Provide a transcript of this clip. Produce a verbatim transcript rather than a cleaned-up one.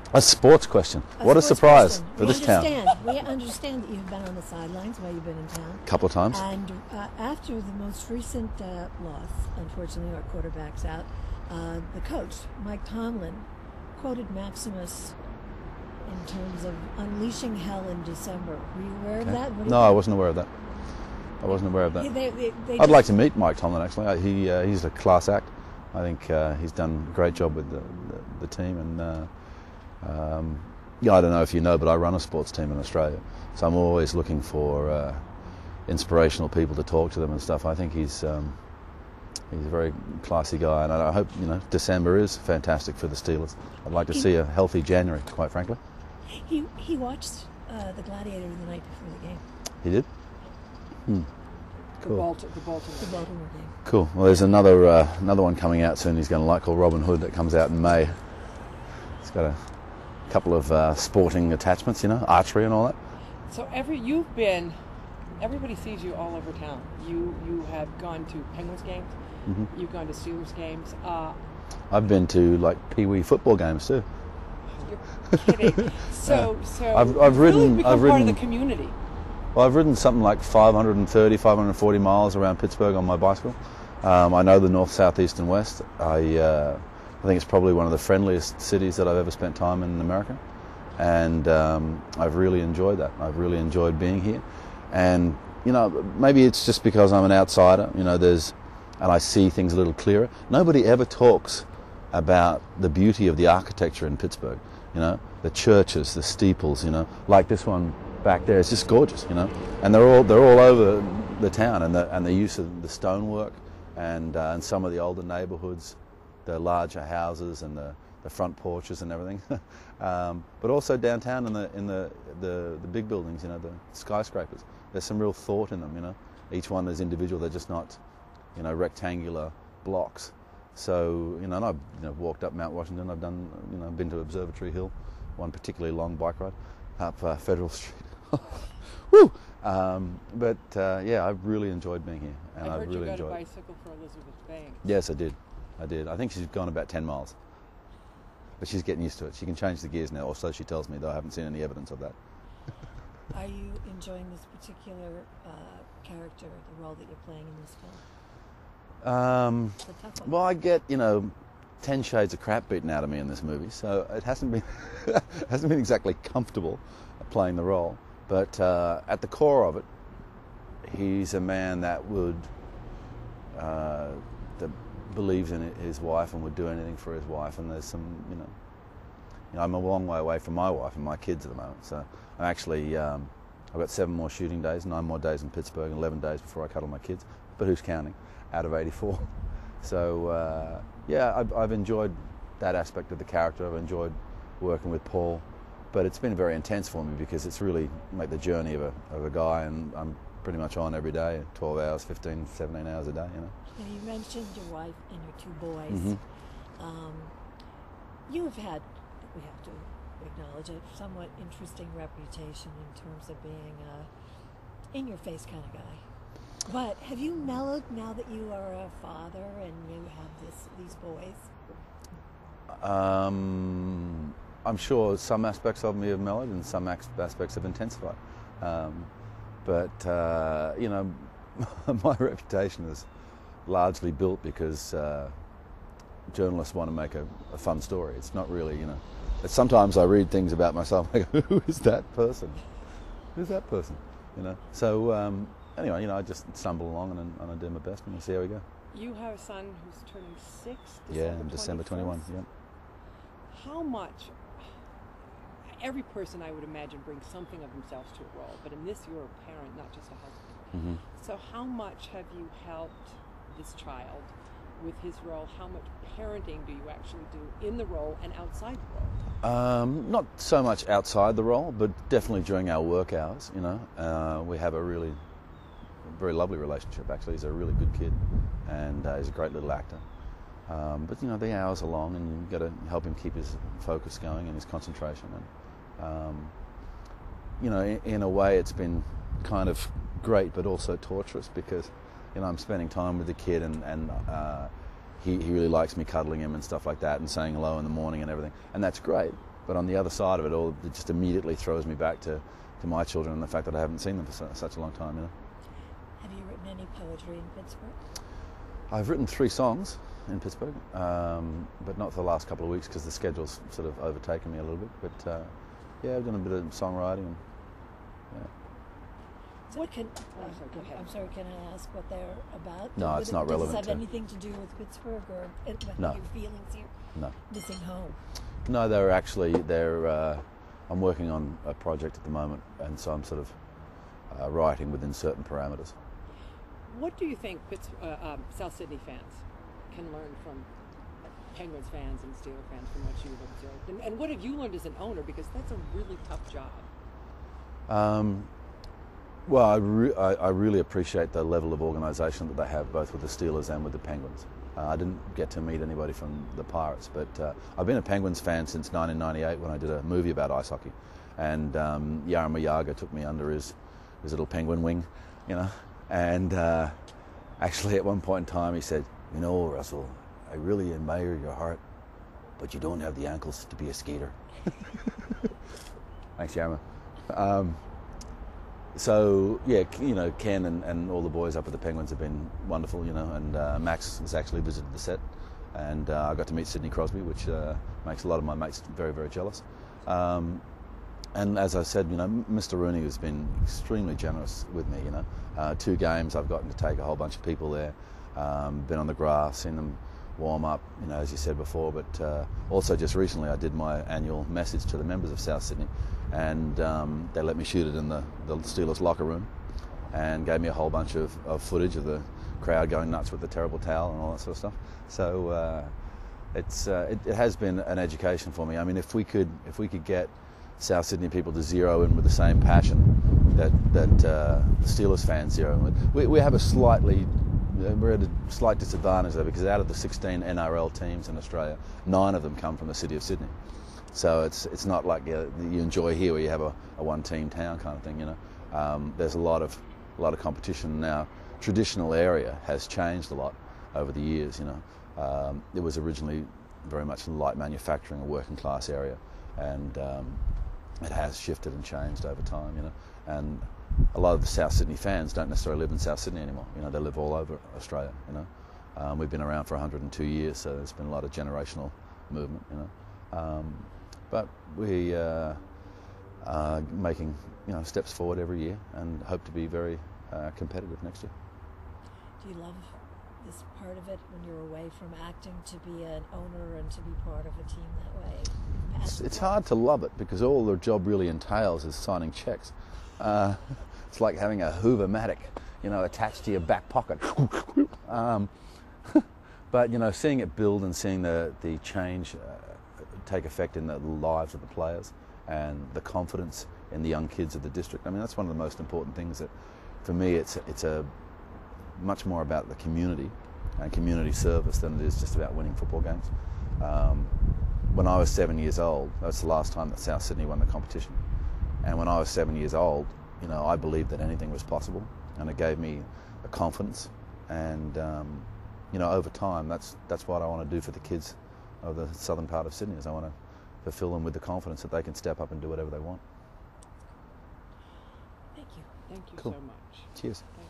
A sports question. A what a sports surprise question. for we this understand. town. We understand that you've been on the sidelines while you've been in town. A couple of times. And uh, after the most recent uh, loss, unfortunately our quarterback's out, uh, the coach, Mike Tomlin, quoted Maximus in terms of unleashing hell in December. Were you aware Okay. of that? What do No, you I think? wasn't aware of that. I wasn't aware of that. Yeah, they- they- they I'd just- like to meet Mike Tomlin, actually. I- He uh, He's a class act. I think uh, he's done a great job with the, the, the team. And uh, um, yeah, I don't know if you know, but I run a sports team in Australia. So I'm always looking for uh, inspirational people to talk to them and stuff. I think he's um, he's a very classy guy. And I hope, you know, December is fantastic for the Steelers. I'd like to He- see a healthy January, quite frankly. He, he watched uh, the Gladiator the night before the game, He did? Hmm. The, Cool. Balti- the Baltimore. the Baltimore game. Cool. Well, there's another uh, another one coming out soon. He's going to like called Robin Hood that comes out in May. It's got a couple of uh, sporting attachments, you know, archery and all that. So every you've been, everybody sees you all over town. You you have gone to Penguins games. Mhm. You've gone to Steelers games. Uh, I've been to like Pee Wee football games too. you're kidding. So so I've- I've you've really ridden- become I've part of ridden- the community. Well, I've ridden something like five hundred thirty, five hundred forty miles around Pittsburgh on my bicycle. Um, I know the north, south, east, and west. I uh, I think it's probably one of the friendliest cities that I've ever spent time in in America, and um, I've really enjoyed that. I've really enjoyed being here, and you know, maybe it's just because I'm an outsider. You know, there's and I see things a little clearer. Nobody ever talks about the beauty of the architecture in Pittsburgh. You know, the churches, the steeples. You know, like this one back there. It's just gorgeous. You know, and they're all they're all over the town, and the and the use of the stonework. And, uh, and some of the older neighbourhoods, the larger houses and the, the front porches and everything, um, but also downtown in the in the, the the big buildings, you know, the skyscrapers. There's some real thought in them, you know. Each one is individual. They're just not, you know, rectangular blocks. So you know, and I've you know, walked up Mount Washington. I've done, you know, been to Observatory Hill, one particularly long bike ride up uh, Federal Street. Woo! Um, but uh, yeah, I've really enjoyed being here, and I I've heard really you got enjoyed a it. bicycle for Elizabeth Banks. Yes, I did. I did. I think she's gone about ten miles. But she's getting used to it. She can change the gears now, or so she tells me, though I haven't seen any evidence of that. Are you enjoying this particular uh, character, the role that you're playing in this film? Um, It's a tough one. well, I get, you know, ten shades of crap beaten out of me in this movie, so it hasn't been hasn't been exactly comfortable playing the role. But uh, at the core of it, he's a man that would uh, that believes in his wife and would do anything for his wife. And there's some, you know, you know, I'm a long way away from my wife and my kids at the moment. So I'm actually um, I've got seven more shooting days, nine more days in Pittsburgh, and eleven days before I cuddle my kids. But who's counting? Out of eighty-four. So uh, yeah, I've, I've enjoyed that aspect of the character. I've enjoyed working with Paul. But it's been very intense for me because it's really like the journey of a of a guy, and I'm pretty much on every day, twelve hours, fifteen, seventeen hours a day, you know. Now, you mentioned your wife and your two boys. Mm-hmm. Um, you have had, we have to acknowledge, a somewhat interesting reputation in terms of being a in-your-face kind of guy. But have you mellowed now that you are a father and you have this these boys? Um, I'm sure some aspects of me have mellowed and some aspects have intensified. Um, but, uh, you know, my reputation is largely built because uh, journalists want to make a, a fun story. It's not really, you know, sometimes I read things about myself, I go, who is that person? Who's that person? You know, so um, anyway, you know, I just stumble along and, and I do my best and we'll see how we go. You have a son who's turning six. Yeah, in December twenty-one, yeah. How much? Every person, I would imagine, brings something of themselves to a role, but in this, you're a parent, not just a husband. Mm-hmm. So how much have you helped this child with his role? How much parenting do you actually do in the role and outside the role? Um, not so much outside the role, but definitely during our work hours, you know. Uh, we have a really, very lovely relationship, actually. He's a really good kid, and uh, he's a great little actor. Um, but, you know, the hours are long, and you've got to help him keep his focus going and his concentration. And, um, you know, in, in a way it's been kind of great, but also torturous because, you know, I'm spending time with the kid, and, and uh, he, he really likes me cuddling him and stuff like that and saying hello in the morning and everything. And that's great. But on the other side of it all, it just immediately throws me back to, to my children and the fact that I haven't seen them for so, such a long time. You know. Have you written any poetry in Pittsburgh? I've written three songs in Pittsburgh, um, but not for the last couple of weeks because the schedule's sort of overtaken me a little bit. But uh, yeah, I've done a bit of songwriting. And, yeah. So what can? Oh, I'm sorry, go ahead. I'm sorry. Can I ask what they're about? No, Does it's it- not relevant Does to- this have anything to do with Pittsburgh or it, what No. your feelings here? No. Missing home. No, they're actually they're. Uh, I'm working on a project at the moment, and so I'm sort of uh, writing within certain parameters. What do you think Pitts, uh, um, South Sydney fans can learn from Penguins fans and Steeler fans from what you've observed? And, and what have you learned as an owner? Because that's a really tough job. Um, well, I, re- I, I really appreciate the level of organisation that they have, both with the Steelers and with the Penguins. Uh, I didn't get to meet anybody from the Pirates, but uh, I've been a Penguins fan since nineteen ninety-eight when I did a movie about ice hockey, and um, Jaromir Jagr took me under his his little penguin wing, you know, and uh, actually at one point in time he said, "You know, Russell, I really admire your heart, but you don't have the ankles to be a skater." Thanks, Jaromir. Um, so yeah, you know, Ken and, and all the boys up at the Penguins have been wonderful, you know, and uh, Max has actually visited the set, and uh, I got to meet Sidney Crosby, which uh, makes a lot of my mates very, very jealous. Um, and as I said, you know, Mister Rooney has been extremely generous with me, you know. Uh, two games I've gotten to take a whole bunch of people there, um, been on the grass, seen them warm up, you know, as you said before, but uh, also just recently I did my annual message to the members of South Sydney, and um, they let me shoot it in the, the Steelers locker room and gave me a whole bunch of, of footage of the crowd going nuts with the terrible towel and all that sort of stuff. So uh, it's uh, it, it has been an education for me. I mean, if we could if we could get South Sydney people to zero in with the same passion that that uh, the Steelers fans zero in with, we, we have a slightly we're at a slight disadvantage there because out of the sixteen N R L teams in Australia, nine of them come from the city of Sydney. So it's it's not like you, you enjoy here where you have a, a one-team town kind of thing, you know. Um, there's a lot of a lot of competition now. Traditional area has changed a lot over the years, you know. Um, it was originally very much light manufacturing, a working class area, and um, it has shifted and changed over time, you know. And a lot of the South Sydney fans don't necessarily live in South Sydney anymore. You know, they live all over Australia, you know. Um, we've been around for one hundred two years, so there's been a lot of generational movement, you know. Um, but we uh, are making, you know, steps forward every year and hope to be very uh, competitive next year. Do you love this part of it when you're away from acting, to be an owner and to be part of a team that way? It's, it's hard to love it because all the job really entails is signing checks. Uh, it's like having a Hoover-matic, you know, attached to your back pocket. um, but, you know, seeing it build and seeing the, the change uh, take effect in the lives of the players and the confidence in the young kids of the district. I mean, that's one of the most important things. That, for me, it's it's a much more about the community and community service than it is just about winning football games. Um, when I was seven years old, that's the last time that South Sydney won the competition. And when I was seven years old, you know, I believed that anything was possible, and it gave me a confidence. And um, you know, over time, that's that's what I want to do for the kids of the southern part of Sydney. Is I want to fulfil them with the confidence that they can step up and do whatever they want. Thank you. Thank you Cool. so much. Cheers. Thank